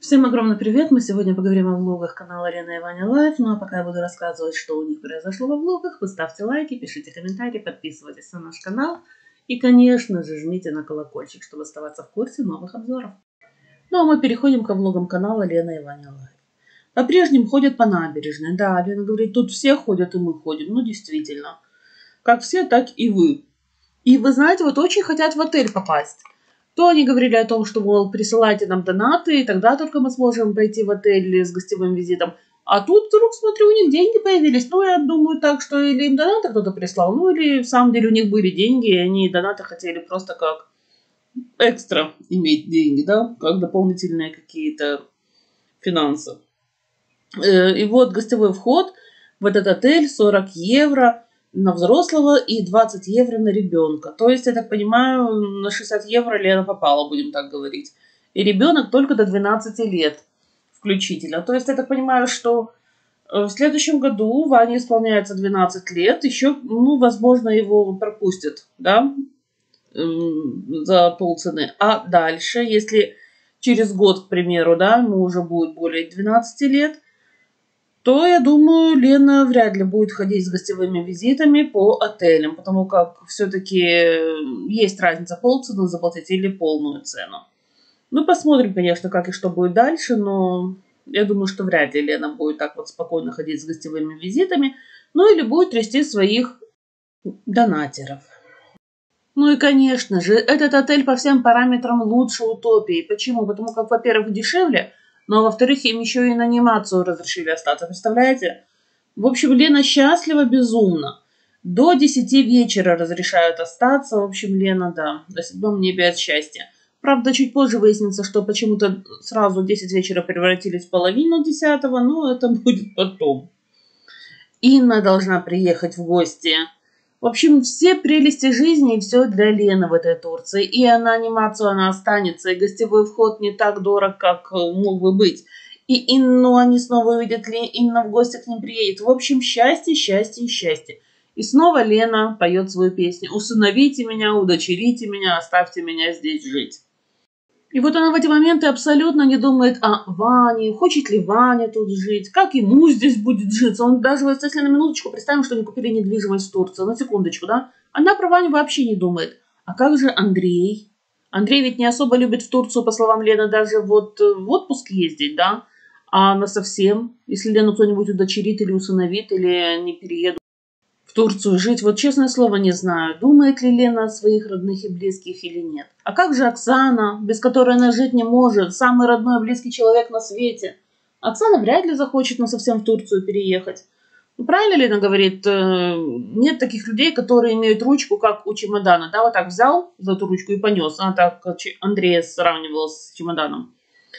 Всем огромный привет! Мы сегодня поговорим о влогах канала Лена и Ваня Лайф. Ну а пока я буду рассказывать, что у них произошло во влогах, вы ставьте лайки, пишите комментарии, подписывайтесь на наш канал. И, конечно же, жмите на колокольчик, чтобы оставаться в курсе новых обзоров. Ну а мы переходим к влогам канала Лена и Ваня Лайф. По-прежнему ходят по набережной. Да, Лена говорит, тут все ходят и мы ходим. Ну действительно. Как все, так и вы. И вы знаете, вот очень хотят в отель попасть. То они говорили о том, что, мол, присылайте нам донаты, и тогда только мы сможем пойти в отель с гостевым визитом. А тут вдруг, смотрю, у них деньги появились. Ну, я думаю так, что или им донаты кто-то прислал, ну, или в самом деле у них были деньги, и они донаты хотели просто как экстра иметь деньги, да, как дополнительные какие-то финансы. И вот гостевой вход в этот отель 40 евро на взрослого и 20 евро на ребенка. То есть, я так понимаю, на 60 евро Лена попала, будем так говорить. И ребенок только до 12 лет включительно. То есть, я так понимаю, что в следующем году Ване исполняется 12 лет. Еще, ну, возможно, его пропустят, да, за полцены. А дальше, если через год, к примеру, да, ему уже будет более 12 лет, то, я думаю, Лена вряд ли будет ходить с гостевыми визитами по отелям, потому как все-таки есть разница полцены заплатить или полную цену. Ну, посмотрим, конечно, как и что будет дальше, но я думаю, что вряд ли Лена будет так вот спокойно ходить с гостевыми визитами, ну или будет трясти своих донатеров. Ну и, конечно же, этот отель по всем параметрам лучше Утопии. Почему? Потому как, во-первых, дешевле, но, во-вторых, им еще и на анимацию разрешили остаться. Представляете? В общем, Лена счастлива безумно. До 10 вечера разрешают остаться. В общем, Лена, да, до 7 небе от счастья. Правда, чуть позже выяснится, что почему-то сразу 10 вечера превратились в половину 10-го, но это будет потом. Инна должна приехать в гости. В общем, все прелести жизни и все для Лены в этой Турции. И на анимацию она останется, и гостевой вход не так дорог, как мог бы быть. И Инну они снова увидят, Инна в гости к ним приедет. В общем, счастье, счастье, счастье. И снова Лена поет свою песню. «Усыновите меня, удочерите меня, оставьте меня здесь жить». И вот она в эти моменты абсолютно не думает о Ване, хочет ли Ваня тут жить, как ему здесь будет житься. Он даже, если на минуточку представим, что они купили недвижимость в Турции, на секундочку, да, она про Ваню вообще не думает. А как же Андрей? Андрей ведь не особо любит в Турцию, по словам Лены, даже вот в отпуск ездить, да, а она совсем, если Лену кто-нибудь удочерит или усыновит, или они переедут в Турцию жить, вот честное слово не знаю, думает ли Лена о своих родных и близких или нет. А как же Оксана, без которой она жить не может, самый родной и близкий человек на свете? Оксана вряд ли захочет совсем в Турцию переехать. Ну, правильно Лена говорит, нет таких людей, которые имеют ручку, как у чемодана. Да, вот так взял за эту ручку и понес. Она так Андрея сравнивала с чемоданом.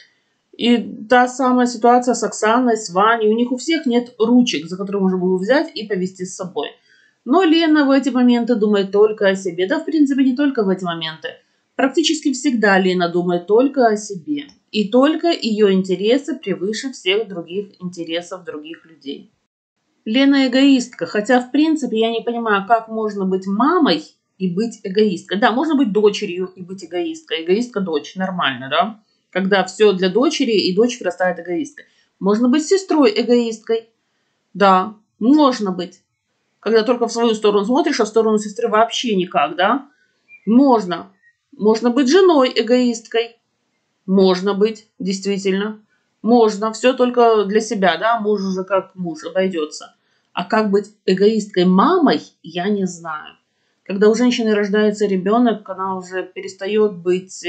И та самая ситуация с Оксаной, с Ваней. У них у всех нет ручек, за которые можно было взять и повезти с собой. Но Лена в эти моменты думает только о себе. Да, в принципе, не только в эти моменты. Практически всегда Лена думает только о себе. И только ее интересы превыше всех других интересов других людей. Лена эгоистка. Хотя, в принципе, я не понимаю, как можно быть мамой и быть эгоисткой. Да, можно быть дочерью и быть эгоисткой. Эгоистка-дочь. Нормально, да? Когда все для дочери, и дочь вырастает эгоисткой. Можно быть сестрой-эгоисткой. Да, можно быть. Когда только в свою сторону смотришь, а в сторону сестры вообще никак, да? Можно. Можно быть женой-эгоисткой. Можно быть, действительно. Можно. Все только для себя, да? Муж уже как муж, обойдется. А как быть эгоисткой-мамой, я не знаю. Когда у женщины рождается ребенок, она уже перестает быть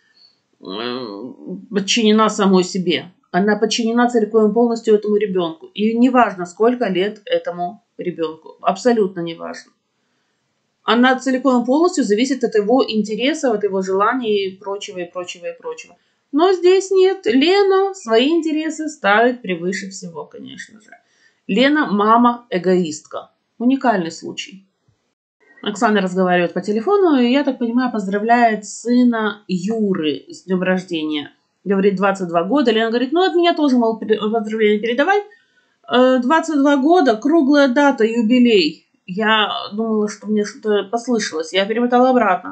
подчинена самой себе. Она подчинена целиком и полностью этому ребенку. И неважно, сколько лет этому ребенку. Абсолютно неважно. Она целиком и полностью зависит от его интересов, от его желаний и прочего, и прочего, и прочего. Но здесь нет. Лена свои интересы ставит превыше всего, конечно же. Лена мама-эгоистка. Уникальный случай. Оксана разговаривает по телефону, и, я так понимаю, поздравляет сына Юры с днем рождения. Говорит, 22 года. Лена говорит, ну от меня тоже, мол, поздравления передавай. 22 года, круглая дата, юбилей. Я думала, что мне что-то послышалось. Я перемотала обратно.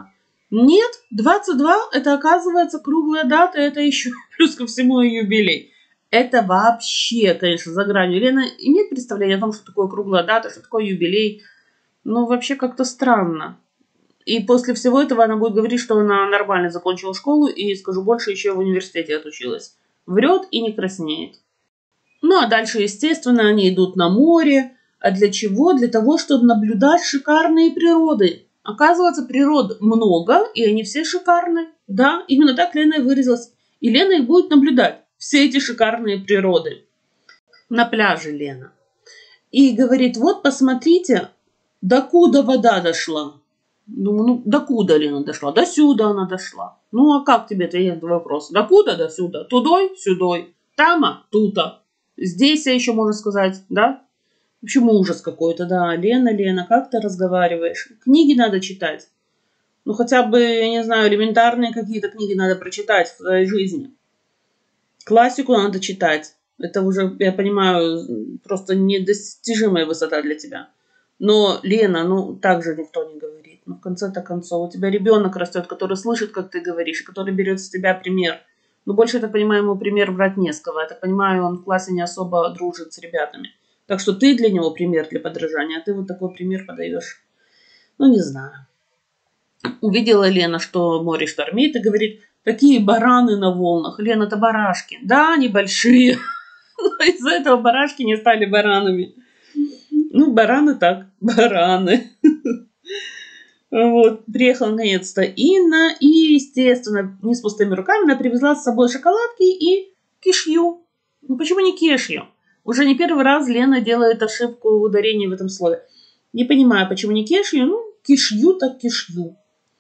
Нет, 22 это оказывается круглая дата, это еще плюс ко всему и юбилей. Это вообще, конечно, за гранью. Лена имеет представление о том, что такое круглая дата, что такое юбилей. Ну, вообще как-то странно. И после всего этого она будет говорить, что она нормально закончила школу и, скажу больше, еще в университете отучилась. Врет и не краснеет. Ну, а дальше, естественно, они идут на море. А для чего? Для того, чтобы наблюдать шикарные природы. Оказывается, природ много, и они все шикарны. Да, именно так Лена и выразилась. И Лена их будет наблюдать. Все эти шикарные природы. На пляже Лена. И говорит, вот посмотрите, докуда вода дошла. Думаю, ну, докуда Лена дошла? До сюда она дошла. Ну, а как тебе ответить на вопрос? Докуда до сюда? Тудой, сюдой. Тама, тута. Здесь я еще можно сказать, да? Почему ужас какой-то, да. Лена, Лена, как ты разговариваешь? Книги надо читать. Ну, хотя бы, я не знаю, элементарные какие-то книги надо прочитать в своей жизни. Классику надо читать. Это уже, я понимаю, просто недостижимая высота для тебя. Но, Лена, ну, так же никто не говорит. Ну, в конце-то концов, у тебя ребенок растет, который слышит, как ты говоришь, и который берет с тебя пример. Но больше, я так понимаю, ему пример брать не с кого. Я так понимаю, он в классе не особо дружит с ребятами. Так что ты для него пример для подражания, а ты вот такой пример подаешь. Ну, не знаю. Увидела Лена, что море штормит, и говорит, такие бараны на волнах. Лена, это барашки. Да, они большие. Но из-за этого барашки не стали баранами. Ну, бараны так, бараны. Вот, приехала наконец-то Инна, и, естественно, не с пустыми руками, она привезла с собой шоколадки и кишью. Ну, почему не кешью? Уже не первый раз Лена делает ошибку ударения в этом слове. Не понимаю, почему не кешью, ну, кишью так кишью.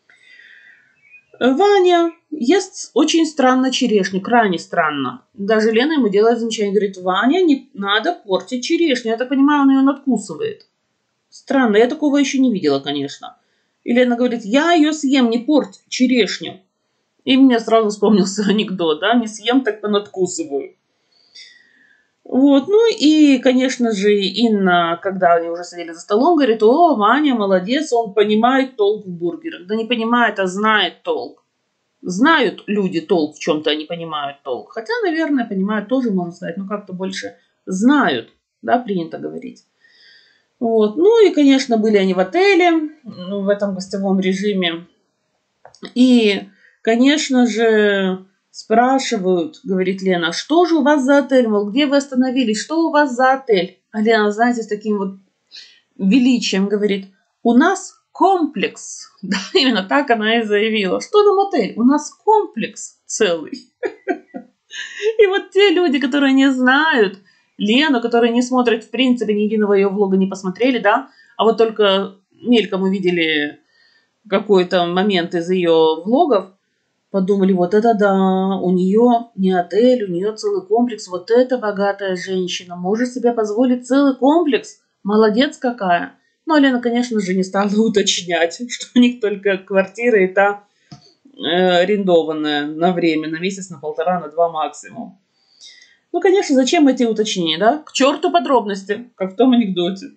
Ваня ест очень странно черешню, крайне странно. Даже Лена ему делает замечание, говорит, Ваня, не надо портить черешню. Я так понимаю, он ее надкусывает. Странно, я такого еще не видела, конечно. И Лена говорит, я ее съем, не порть черешню. И мне сразу вспомнился анекдот, да, не съем, так понадкусываю. Вот, ну и, конечно же, Инна, когда они уже сидели за столом, говорит, о, Ваня молодец, он понимает толк в бургерах. Да не понимает, а знает толк. Знают люди толк в чем-то, они понимают толк. Хотя, наверное, понимают тоже, можно сказать, но как-то больше знают, да, принято говорить. Вот. Ну и, конечно, были они в отеле, в этом гостевом режиме. И, конечно же, спрашивают, говорит Лена, что же у вас за отель? Мол, где вы остановились? Что у вас за отель? А Лена, знаете, с таким вот величием говорит, у нас комплекс. Да, именно так она и заявила. Что нам отель? У нас комплекс целый. И вот те люди, которые не знают Лену, которые не смотрят, в принципе, ни единого ее влога не посмотрели, да, а вот только мельком увидели какой-то момент из ее влогов, подумали, вот это да, у нее не отель, у нее целый комплекс, вот эта богатая женщина может себе позволить целый комплекс, молодец какая. Но Лена, конечно же, не стала уточнять, что у них только квартира и та арендованная на время, на месяц, на полтора, на 2 максимум. Ну, конечно, зачем эти уточнения, да? К черту подробности, как в том анекдоте.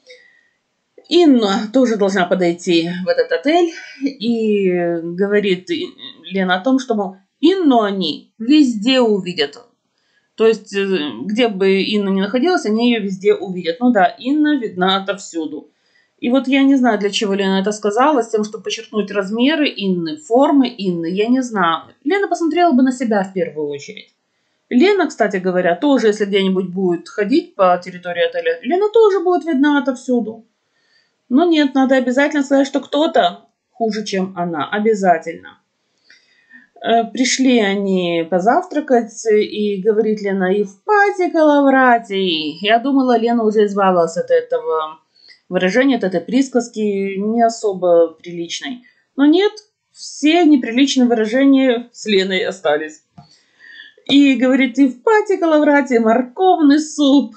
Инна тоже должна подойти в этот отель и говорит Лена о том, что, мол, Инну они везде увидят. То есть, где бы Инна ни находилась, они ее везде увидят. Ну да, Инна видна отовсюду. И вот я не знаю, для чего Лена это сказала, с тем, чтобы подчеркнуть размеры Инны, формы Инны, я не знаю. Лена посмотрела бы на себя в первую очередь. Лена, кстати говоря, тоже, если где-нибудь будет ходить по территории отеля, Лена тоже будет видна отовсюду. Но нет, надо обязательно сказать, что кто-то хуже, чем она. Обязательно. Пришли они позавтракать, и говорит Лена, Евпатий Калавратий. Я думала, Лена уже избавилась от этого выражения, от этой присказки, не особо приличной. Но нет, все неприличные выражения с Леной остались. И говорит, Евпатий Калавратий, морковный суп.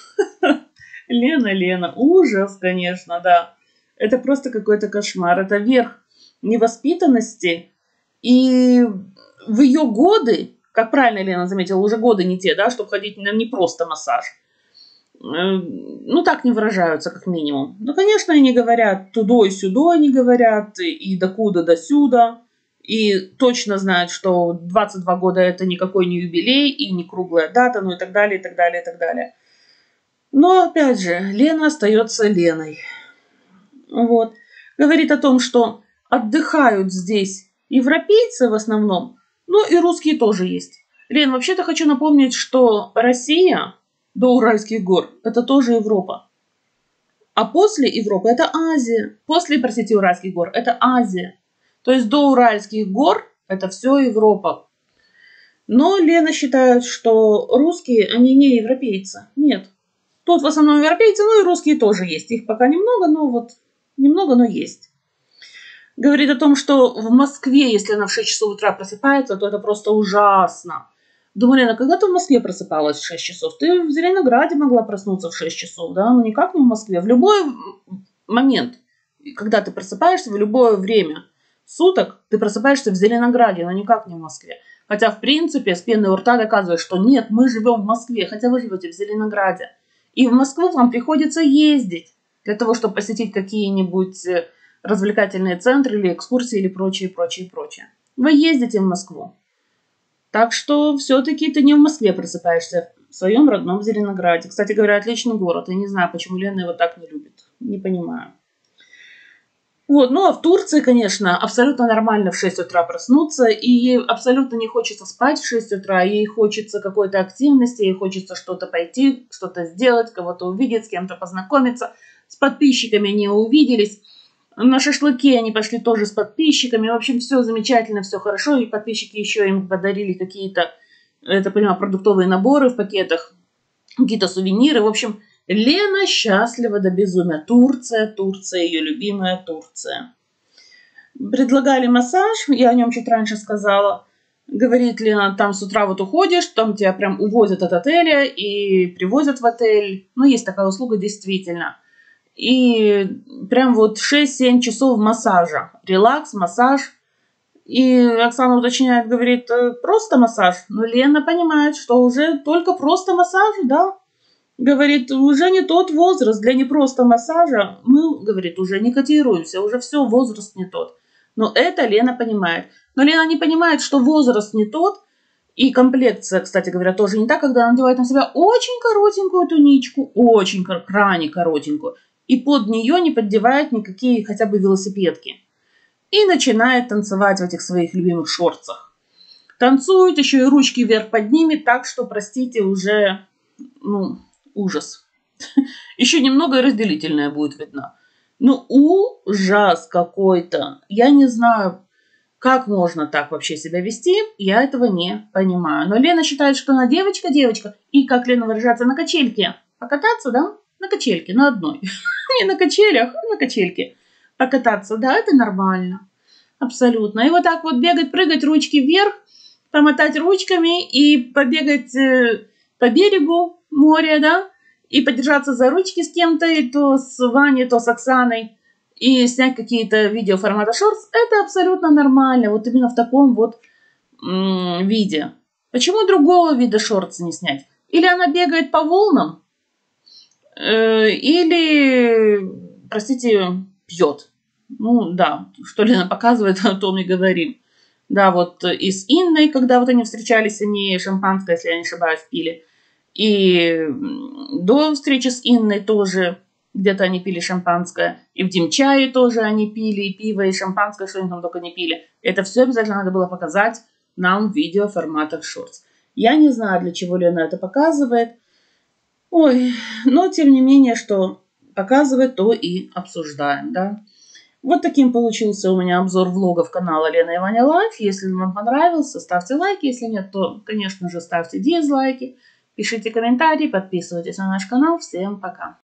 Лена, ужас, конечно, да. Это просто какой-то кошмар. Это верх невоспитанности. И в ее годы, как правильно Лена заметила, уже годы не те, да, чтобы ходить на не просто массаж. ну, так не выражаются, как минимум. Ну, конечно, они говорят тудо и сюдо, они говорят, и докуда до сюда, и точно знают, что 22 года это никакой не юбилей и не круглая дата, ну и так далее, и так далее, и так далее. Но, опять же, Лена остается Леной. Вот. Говорит о том, что отдыхают здесь европейцы в основном, ну и русские тоже есть. Лен, вообще-то хочу напомнить, что Россия до Уральских гор – это тоже Европа. А после Европы – это Азия. После, простите, Уральских гор – это Азия. То есть до Уральских гор – это все Европа. Но Лена считает, что русские, они не европейцы. Нет. Тут в основном европейцы, ну и русские тоже есть. Их пока немного, но вот немного, но есть. Говорит о том, что в Москве, если она в 6 часов утра просыпается, то это просто ужасно. Думаю, Лена, когда ты в Москве просыпалась в 6 часов? Ты в Зеленограде могла проснуться в 6 часов, да? Ну никак не в Москве. В любой момент, когда ты просыпаешься, в любое время суток, ты просыпаешься в Зеленограде, но никак не в Москве. Хотя, в принципе, с пены у рта доказывает, что нет, мы живем в Москве, хотя вы живете в Зеленограде. И в Москву вам приходится ездить для того, чтобы посетить какие-нибудь развлекательные центры или экскурсии или прочее, прочее, прочее. Вы ездите в Москву. Так что все-таки ты не в Москве просыпаешься, в своем родном Зеленограде. Кстати говоря, отличный город. Я не знаю, почему Лена его так не любит. Не понимаю. Вот, ну а в Турции, конечно, абсолютно нормально в 6 утра проснуться, и ей абсолютно не хочется спать в 6 утра, ей хочется какой-то активности, ей хочется что-то пойти, что-то сделать, кого-то увидеть, с кем-то познакомиться. С подписчиками не увиделись. На шашлыки они пошли тоже с подписчиками. В общем, все замечательно, все хорошо. И подписчики еще им подарили какие-то, это понимаю, продуктовые наборы в пакетах, какие-то сувениры. В общем, Лена счастлива до безумия. Турция, Турция, ее любимая Турция. Предлагали массаж, я о нем чуть раньше сказала. Говорит Лена, там с утра вот уходишь, там тебя прям увозят от отеля и привозят в отель. Ну, есть такая услуга действительно. И прям вот 6-7 часов массажа. Релакс, массаж. И Оксана уточняет, говорит, просто массаж. Но Лена понимает, что уже только просто массаж, да. Говорит, уже не тот возраст для не просто массажа. Мы, говорит, уже не котируемся, уже все, возраст не тот. Но это Лена понимает. Но Лена не понимает, что возраст не тот. И комплекция, кстати говоря, тоже не так, когда она надевает на себя очень коротенькую туничку, очень крайне коротенькую. И под нее не поддевает никакие хотя бы велосипедки. И начинает танцевать в этих своих любимых шортсах. Танцует, еще и ручки вверх поднимет, так что, простите, уже, ну, ужас. Еще немного и разделительная будет видна. Ну, ужас какой-то. Я не знаю, как можно так вообще себя вести, я этого не понимаю. Но Лена считает, что она девочка, и, как Лена выражается, на качельке. Покататься, да? На качельке, на одной. Не на качелях, а на качельке. Покататься, да, это нормально. Абсолютно. И вот так вот бегать, прыгать, ручки вверх, помотать ручками и побегать по берегу моря, да, и подержаться за ручки с кем-то, и то с Ваней, то с Оксаной, и снять какие-то видео формата шортс, это абсолютно нормально, вот именно в таком вот виде. Почему другого вида шортс не снять? Или она бегает по волнам, или, простите, пьет. Ну да, что Лена показывает, о том и говорим. Да, вот и с Инной, когда вот они встречались, они шампанское, если я не ошибаюсь, пили. И до встречи с Инной тоже где-то они пили шампанское. И в Димчае тоже они пили и пиво, и шампанское, что они там только не пили. Это все обязательно надо было показать нам в видео форматах шортс. Я не знаю, для чего Лена это показывает. Ой, но тем не менее, что показывает, то и обсуждаем, да. Вот таким получился у меня обзор влогов канала Лена и Ваня Лайф. Если вам понравился, ставьте лайки. Если нет, то, конечно же, ставьте дизлайки. Пишите комментарии, подписывайтесь на наш канал. Всем пока!